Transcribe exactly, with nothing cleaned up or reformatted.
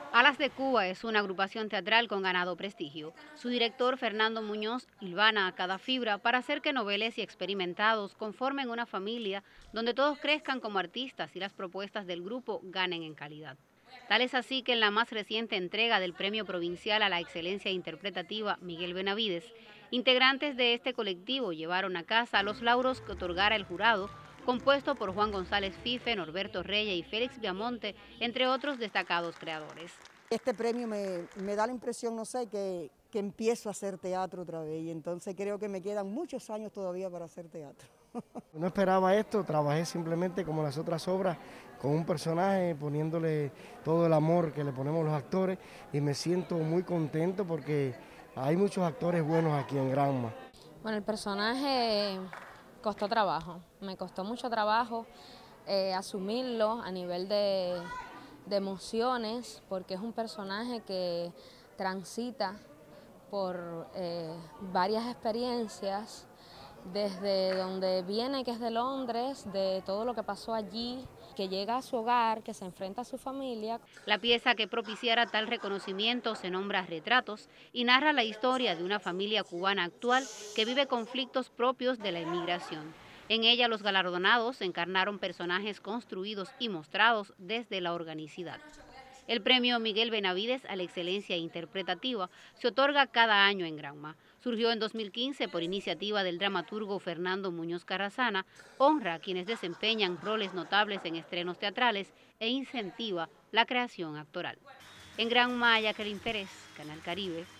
Alas de Cuba es una agrupación teatral con ganado prestigio. Su director, Fernando Muñoz, hilvana a cada fibra para hacer que noveles y experimentados conformen una familia donde todos crezcan como artistas y las propuestas del grupo ganen en calidad. Tal es así que en la más reciente entrega del Premio Provincial a la Excelencia Interpretativa Miguel Benavides, integrantes de este colectivo llevaron a casa los lauros que otorgara el jurado, compuesto por Juan González Fife, Norberto Reyes y Félix Viamonte, entre otros destacados creadores. Este premio me, me da la impresión, no sé, que, que empiezo a hacer teatro otra vez y entonces creo que me quedan muchos años todavía para hacer teatro. No esperaba esto, trabajé simplemente como las otras obras con un personaje, poniéndole todo el amor que le ponemos los actores y me siento muy contento porque hay muchos actores buenos aquí en Granma. Bueno, el personaje costó trabajo, me costó mucho trabajo eh, asumirlo a nivel de, de emociones, porque es un personaje que transita por eh, varias experiencias, desde donde viene, que es de Londres, de todo lo que pasó allí, que llega a su hogar, que se enfrenta a su familia. La pieza que propiciara tal reconocimiento se nombra Retratos y narra la historia de una familia cubana actual que vive conflictos propios de la inmigración. En ella los galardonados encarnaron personajes construidos y mostrados desde la organicidad. El premio Miguel Benavides a la excelencia interpretativa se otorga cada año en Granma. Surgió en dos mil quince por iniciativa del dramaturgo Fernando Muñoz Carrasana, honra a quienes desempeñan roles notables en estrenos teatrales e incentiva la creación actoral. En Granma, Jacqueline Pérez, Canal Caribe.